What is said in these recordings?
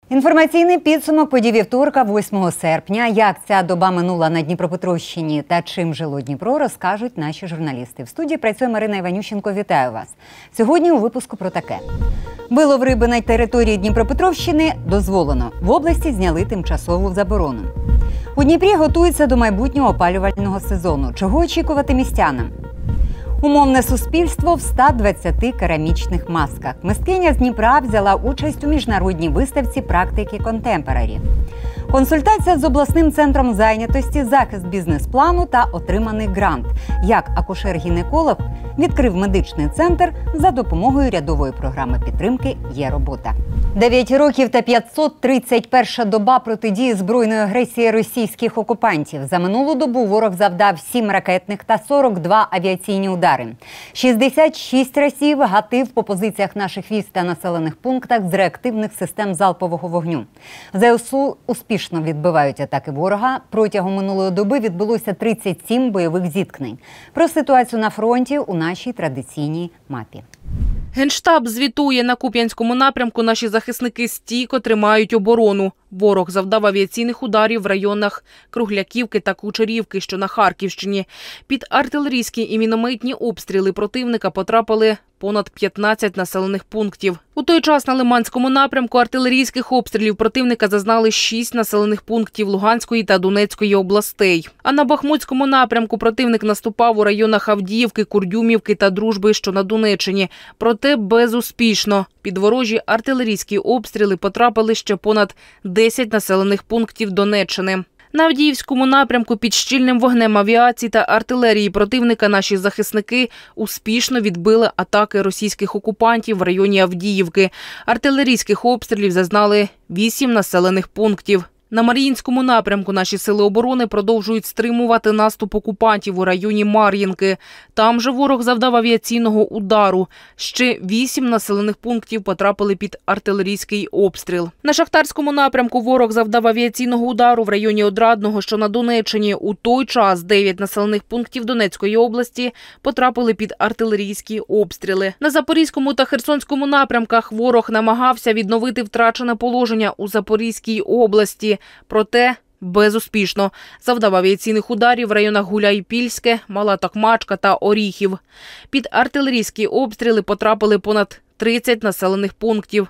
Інформаційний підсумок подій вівторка, 8 серпня. Як ця доба минула на Дніпропетровщині та чим жило Дніпро, розкажуть наші журналісти. В студії працює Марина Іванющенко. Вітаю вас. Сьогодні у випуску про таке. Вилов риби на території Дніпропетровщини дозволено. В області зняли тимчасову заборону. У Дніпрі готуються до майбутнього опалювального сезону. Чого очікувати містянам? Умовне суспільство в 120 керамічних масках. Мисткиня з Дніпра взяла участь у міжнародній виставці практики контемпорарі. Консультація з обласним центром зайнятості, захист бізнес-плану та отриманий грант. Як акушер-гінеколог відкрив медичний центр за допомогою рядової програми підтримки «Є робота». 9 років та 531 доба протидії збройної агресії російських окупантів. За минулу добу ворог завдав 7 ракетних та 42 авіаційні удари. 66 разів гатив по позиціях наших військ та населених пунктах з реактивних систем залпового вогню. ЗСУ успішно відбивають атаки ворога. Протягом минулої доби відбулося 37 бойових зіткнень. Про ситуацію на фронті у нашій традиційній мапі. Генштаб звітує, на Куп'янському напрямку наші захисники стійко тримають оборону. Ворог завдав авіаційних ударів в районах Кругляківки та Кучерівки, що на Харківщині. Під артилерійські і мінометні обстріли противника потрапили понад 15 населених пунктів. У той час на Лиманському напрямку артилерійських обстрілів противника зазнали 6 населених пунктів Луганської та Донецької областей. А на Бахмутському напрямку противник наступав у районах Авдіївки, Курдюмівки та Дружби, що на Донеччині. Проте безуспішно. Під ворожі артилерійські обстріли потрапили ще понад 10 населених пунктів Донеччини. На Авдіївському напрямку під щільним вогнем авіації та артилерії противника наші захисники успішно відбили атаки російських окупантів в районі Авдіївки. Артилерійських обстрілів зазнали 8 населених пунктів. На Мар'їнському напрямку наші сили оборони продовжують стримувати наступ окупантів у районі Мар'їнки. Там же ворог завдав авіаційного удару. Ще 8 населених пунктів потрапили під артилерійський обстріл. На Шахтарському напрямку ворог завдав авіаційного удару в районі Одрадного, що на Донеччині. У той час 9 населених пунктів Донецької області потрапили під артилерійські обстріли. На Запорізькому та Херсонському напрямках ворог намагався відновити втрачене положення у Запорізькій області. Проте безуспішно. Завдав авіаційних ударів в районах Гуляй-Пільське, Мала Токмачка та Оріхів. Під артилерійські обстріли потрапили понад 30 населених пунктів.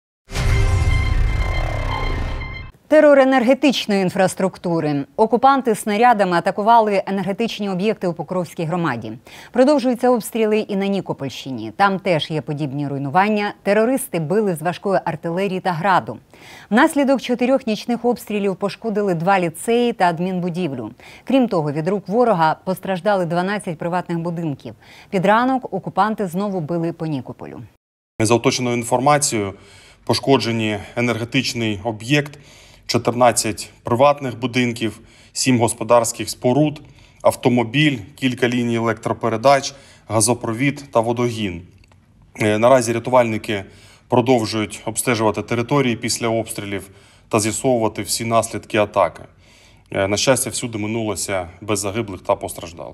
Терор енергетичної інфраструктури. Окупанти снарядами атакували енергетичні об'єкти у Покровській громаді. Продовжуються обстріли і на Нікопольщині. Там теж є подібні руйнування. Терористи били з важкої артилерії та граду. Внаслідок 4 нічних обстрілів пошкодили 2 ліцеї та адмінбудівлю. Крім того, від рук ворога постраждали 12 приватних будинків. Під ранок окупанти знову били по Нікополю. За уточненою інформацією, пошкоджені енергетичний об'єкт, 14 приватних будинків, 7 господарських споруд, автомобіль, кілька ліній електропередач, газопровід та водогін. Наразі рятувальники продовжують обстежувати території після обстрілів та з'ясовувати всі наслідки атаки. На щастя, всюди минулося без загиблих та постраждалих.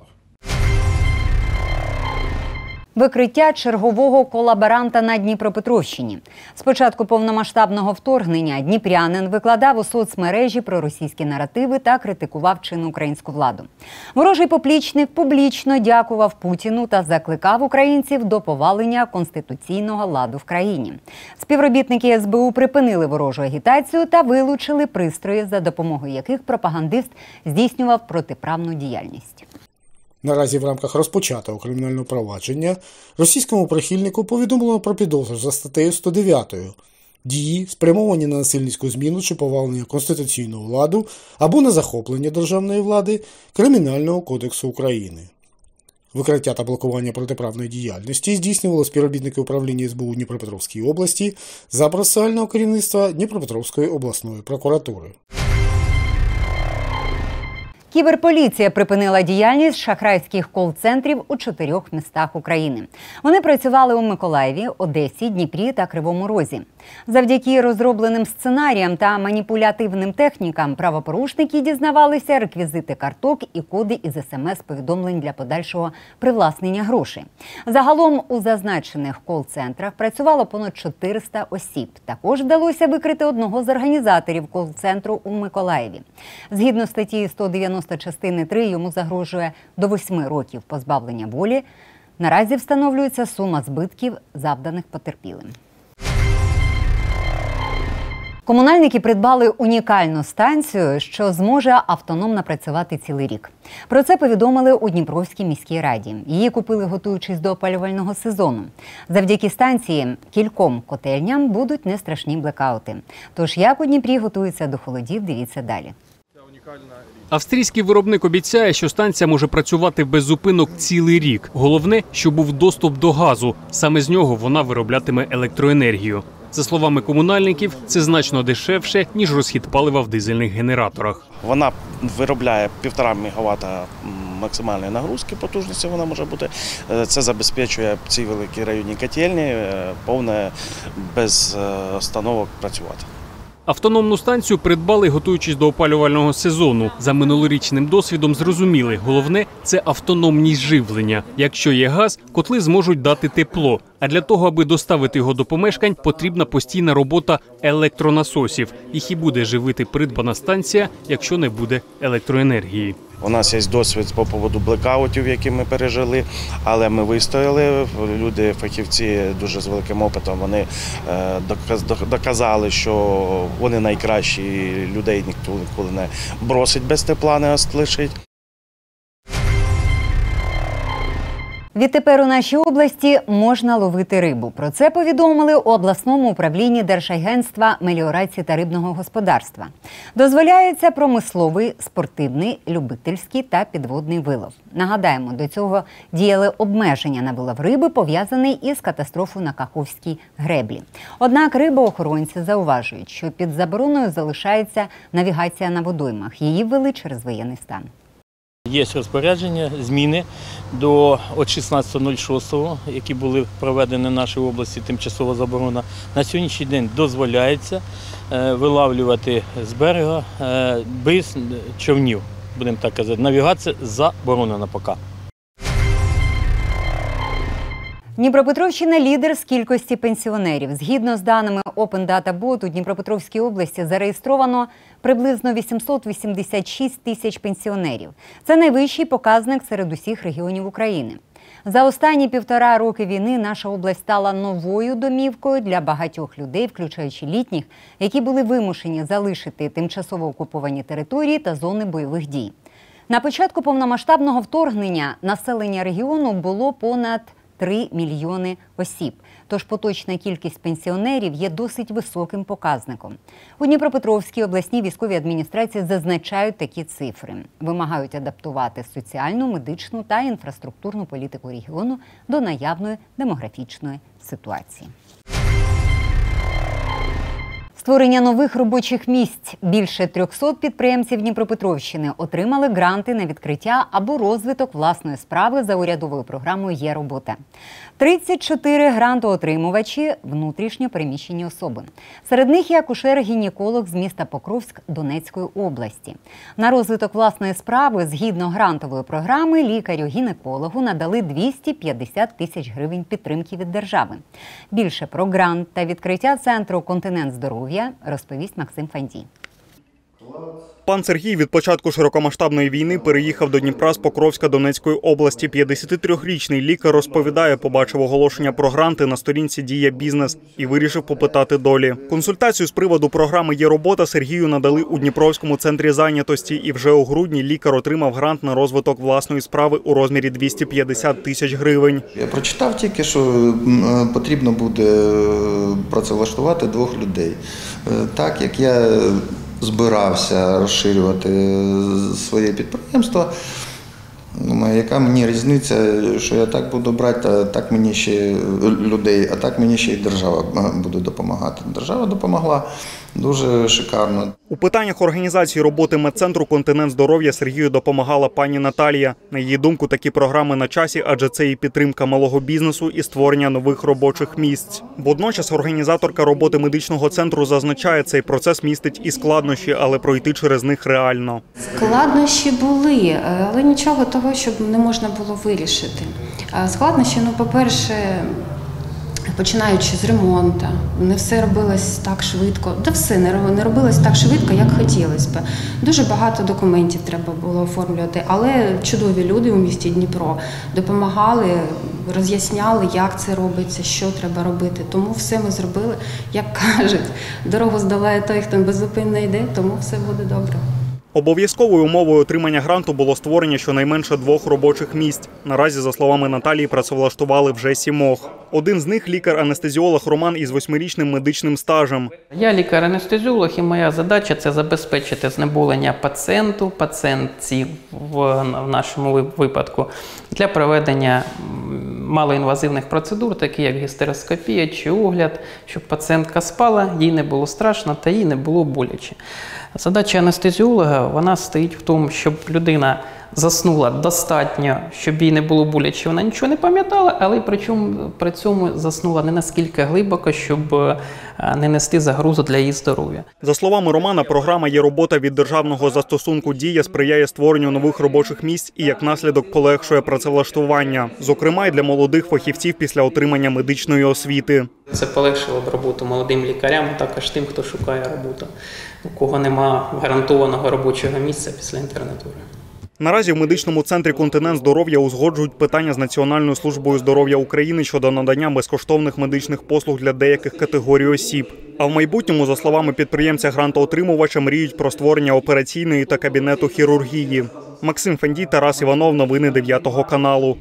Викриття чергового колаборанта на Дніпропетровщині. З початку повномасштабного вторгнення дніпрянин викладав у соцмережі про російські наративи та критикував чинну українську владу. Ворожий поплічник публічно дякував Путіну та закликав українців до повалення конституційного ладу в країні. Співробітники СБУ припинили ворожу агітацію та вилучили пристрої, за допомогою яких пропагандист здійснював протиправну діяльність. Наразі в рамках розпочатого кримінального провадження російському прихильнику повідомлено про підозру за статтею 109 «Дії, спрямовані на насильницьку зміну чи повалення конституційного ладу або на захоплення державної влади Кримінального кодексу України». Викриття та блокування протиправної діяльності здійснювали співробітники управління СБУ Дніпропетровській області за процесуального керівництва Дніпропетровської обласної прокуратури. Кіберполіція припинила діяльність шахрайських кол-центрів у 4 містах України. Вони працювали у Миколаєві, Одесі, Дніпрі та Кривому Розі. Завдяки розробленим сценаріям та маніпулятивним технікам правопорушники дізнавалися реквізити карток і коди із СМС-повідомлень для подальшого привласнення грошей. Загалом у зазначених кол-центрах працювало понад 400 осіб. Також вдалося викрити одного з організаторів кол-центру у Миколаєві. Згідно статті 190 частини 3 йому загрожує до 8 років позбавлення волі. Наразі встановлюється сума збитків, завданих потерпілим. Комунальники придбали унікальну станцію, що зможе автономно працювати цілий рік. Про це повідомили у Дніпровській міській раді. Її купили, готуючись до опалювального сезону. Завдяки станції кільком котельням будуть не страшні блекаути. Тож як у Дніпрі готуються до холодів, дивіться далі. Австрійський виробник обіцяє, що станція може працювати без зупинок цілий рік. Головне, щоб був доступ до газу. Саме з нього вона вироблятиме електроенергію. За словами комунальників, це значно дешевше, ніж розхід палива в дизельних генераторах. Вона виробляє 1,5 МВт максимальної нагрузки, потужності вона може бути. Це забезпечує цій великій районній котельні повне без остановок працювати. Автономну станцію придбали, готуючись до опалювального сезону. За минулорічним досвідом зрозуміли, головне – це автономність живлення. Якщо є газ, котли зможуть дати тепло. А для того, аби доставити його до помешкань, потрібна постійна робота електронасосів. Їх і буде живити придбана станція, якщо не буде електроенергії. У нас є досвід по поводу блекаутів, які ми пережили, але ми вистояли. Люди, фахівці дуже з великим опитом, вони доказали, що вони найкращі, людей ніхто ніколи не бросить без тепла, не лишить. Відтепер у нашій області можна ловити рибу. Про це повідомили у обласному управлінні Держагентства меліорації та рибного господарства. Дозволяється промисловий, спортивний, любительський та підводний вилов. Нагадаємо, до цього діяли обмеження на вилов риби, пов'язаний із катастрофою на Каховській греблі. Однак рибоохоронці зауважують, що під забороною залишається навігація на водоймах. Її ввели через воєнний стан. Є розпорядження, зміни до 16.06, які були проведені в нашій області, тимчасова заборона. На сьогоднішній день дозволяється вилавлювати з берега без човнів, будемо так казати. Навігація заборонена поки. Дніпропетровщина – лідер з кількості пенсіонерів. Згідно з даними Open Data Bot, у Дніпропетровській області зареєстровано приблизно 886 тисяч пенсіонерів. Це найвищий показник серед усіх регіонів України. За останні 1,5 роки війни наша область стала новою домівкою для багатьох людей, включаючи літніх, які були вимушені залишити тимчасово окуповані території та зони бойових дій. На початку повномасштабного вторгнення населення регіону було понад 3 мільйони осіб. Тож поточна кількість пенсіонерів є досить високим показником. У Дніпропетровській обласній військовій адміністрації зазначають такі цифри. Вимагають адаптувати соціальну, медичну та інфраструктурну політику регіону до наявної демографічної ситуації. Створення нових робочих місць. Більше 300 підприємців Дніпропетровщини отримали гранти на відкриття або розвиток власної справи за урядовою програмою «Є робота». 34 грантоотримувачі – внутрішньо переміщені особи. Серед них є акушер-гінеколог з міста Покровськ Донецької області. На розвиток власної справи, згідно грантової програми, лікарю-гінекологу надали 250 тисяч гривень підтримки від держави. Більше про грант та відкриття центру «Континент здоров'я» розповість Максим Фандій. Пан Сергій від початку широкомасштабної війни переїхав до Дніпра з Покровська Донецької області. 53-річний лікар розповідає, побачив оголошення про гранти на сторінці «Дія Бізнес» і вирішив попитати долі. Консультацію з приводу програми «Є робота» Сергію надали у Дніпровському центрі зайнятості. І вже у грудні лікар отримав грант на розвиток власної справи у розмірі 250 тисяч гривень. Я прочитав тільки, що потрібно буде працевлаштувати 2 людей. Так, як я збирався розширювати своє підприємство, яка мені різниця, що я так буду брати, а так мені ще людей, а так мені ще й держава буде допомагати. Держава допомогла дуже шикарно. У питаннях організації роботи медцентру «Континент здоров'я» Сергію допомагала пані Наталія. На її думку, такі програми на часі, адже це і підтримка малого бізнесу, і створення нових робочих місць. Водночас організаторка роботи медичного центру зазначає, цей процес містить і складнощі, але пройти через них реально. Складнощі були, але нічого того, щоб не можна було вирішити. Складнощі, по-перше, починаючи з ремонту, не все робилось так швидко, все не робилось так швидко, як хотілося б. Дуже багато документів треба було оформлювати, але чудові люди у місті Дніпро допомагали, роз'ясняли, як це робиться, що треба робити. Тому все ми зробили, як кажуть, дорогу здолає той, хто беззупинно йде, тому все буде добре. Обов'язковою умовою отримання гранту було створення щонайменше 2 робочих місць. Наразі, за словами Наталії, працевлаштували вже 7. Один з них – лікар-анестезіолог Роман із 8-річним медичним стажем. Я лікар-анестезіолог, і моя задача – це забезпечити знеболення пацієнтів в нашому випадку, для проведення малоінвазивних процедур, такі як гістероскопія чи огляд, щоб пацієнтка спала, їй не було страшно та їй не було боляче. Задача анестезіолога, вона стоїть в тому, щоб людина заснула достатньо, щоб їй не було боляче, вона нічого не пам'ятала, але при цьому заснула не наскільки глибоко, щоб не нести загрозу для її здоров'я. За словами Романа, програма «Є робота» від державного застосунку «Дія» сприяє створенню нових робочих місць і, як наслідок, полегшує працевлаштування. Зокрема, й для молодих фахівців після отримання медичної освіти. Це полегшило б роботу молодим лікарям, також тим, хто шукає роботу, у кого немає гарантованого робочого місця після інтернатури. Наразі в медичному центрі «Континент здоров'я» узгоджують питання з Національною службою здоров'я України щодо надання безкоштовних медичних послуг для деяких категорій осіб. А в майбутньому, за словами підприємця-грантоотримувача, мріють про створення операційної та кабінету хірургії. Максим Фендій, Тарас Іванов. Новини 9 каналу.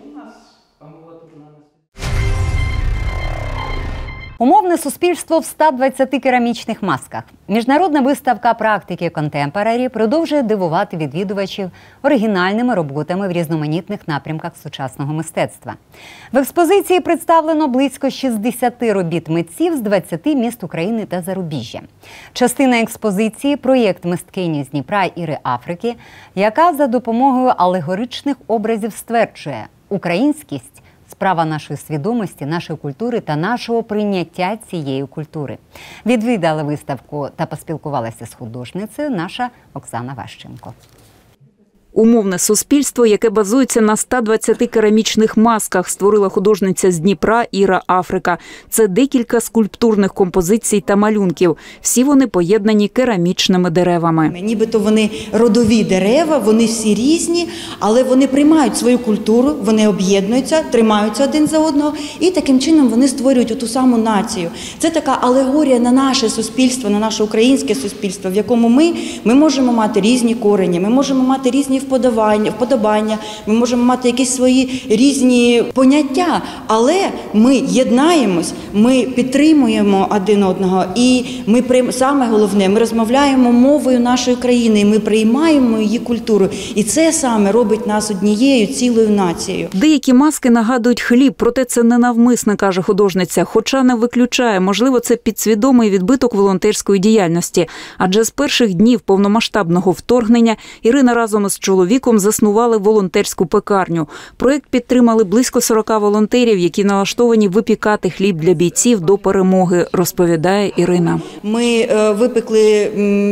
Умовне суспільство в 120 керамічних масках. Міжнародна виставка практики «Контемпорарі» продовжує дивувати відвідувачів оригінальними роботами в різноманітних напрямках сучасного мистецтва. В експозиції представлено близько 60 робіт митців з 20 міст України та зарубіжжя. Частина експозиції – проєкт мисткині з Дніпра Іри Африки, яка за допомогою алегоричних образів стверджує – українськість справа нашої свідомості, нашої культури та нашого прийняття цієї культури. Відвідала виставку та поспілкувалася з художницею наша Оксана Ващенко. Умовне суспільство, яке базується на 120 керамічних масках, створила художниця з Дніпра Іра Африка. Це декілька скульптурних композицій та малюнків. Всі вони поєднані керамічними деревами. Нібито вони родові дерева, вони всі різні, але вони приймають свою культуру, вони об'єднуються, тримаються один за одного і таким чином вони створюють ту саму націю. Це така алегорія на наше суспільство, на наше українське суспільство, в якому ми можемо мати різні корені, ми можемо мати різні вподобання, ми можемо мати якісь свої різні поняття, але ми єднаємось, ми підтримуємо один одного і саме головне, ми розмовляємо мовою нашої країни, і ми приймаємо її культуру. І це саме робить нас однією цілою нацією. Деякі маски нагадують хліб, проте це ненавмисне, каже художниця, хоча не виключає, можливо, це підсвідомий відбиток волонтерської діяльності. Адже з перших днів повномасштабного вторгнення Ірина разом із чоловіком заснували волонтерську пекарню. Проєкт підтримали близько 40 волонтерів, які налаштовані випікати хліб для бійців до перемоги, розповідає Ірина. Ми випекли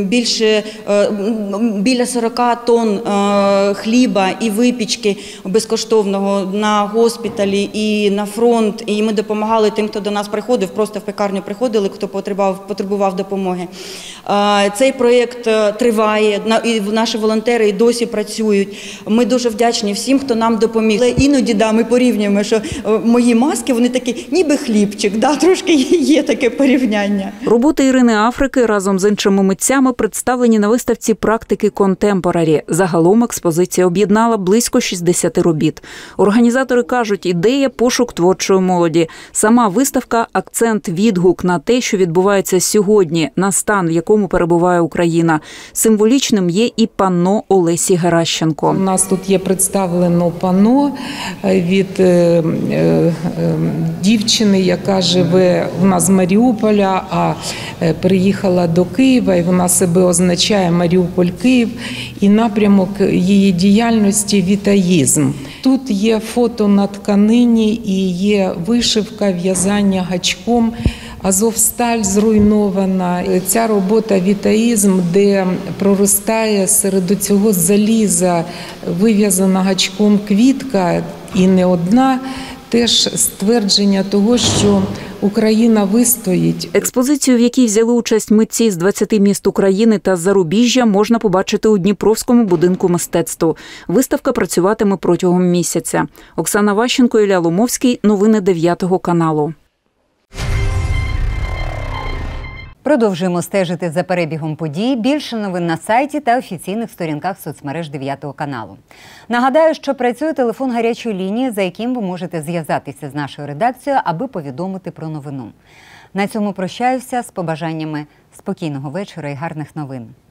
біля 40 тонн хліба і випічки безкоштовного на госпіталі і на фронт. І ми допомагали тим, хто до нас приходив, просто в пекарню приходили, хто потребував допомоги. Цей проєкт триває, і наші волонтери і досі працюють. Ми дуже вдячні всім, хто нам допоміг. Але іноді ми порівнюємо, що мої маски, вони такі, ніби хлібчик, трошки є таке порівняння. Роботи Ірини Африки разом з іншими митцями представлені на виставці практики «Контемпорарі». Загалом експозиція об'єднала близько 60 робіт. Організатори кажуть, ідея – пошук творчої молоді. Сама виставка – акцент, відгук на те, що відбувається сьогодні, на стан, в якому перебуває Україна. Символічним є і панно Олесі Герасимівни. Геращенко. У нас тут є представлено панно від дівчини, яка живе у нас з Маріуполя, а приїхала до Києва, і вона себе означає Маріуполь-Київ, і напрямок її діяльності – вітаїзм. Тут є фото на тканині і є вишивка, в'язання гачком. Азовсталь зруйнована. Ця робота вітаїзм, де проростає серед цього заліза вив'язана гачком квітка, і не одна, теж ствердження того, що Україна вистоїть. Експозицію, в якій взяли участь митці з 20 міст України та зарубіжжя, можна побачити у Дніпровському будинку мистецтв. Виставка працюватиме протягом місяця. Оксана Ващенко, Ілля Ломовський. Новини 9 каналу. Продовжуємо стежити за перебігом подій. Більше новин на сайті та офіційних сторінках соцмереж 9 каналу. Нагадаю, що працює телефон гарячої лінії, за яким ви можете зв'язатися з нашою редакцією, аби повідомити про новину. На цьому прощаюся з побажаннями спокійного вечора і гарних новин.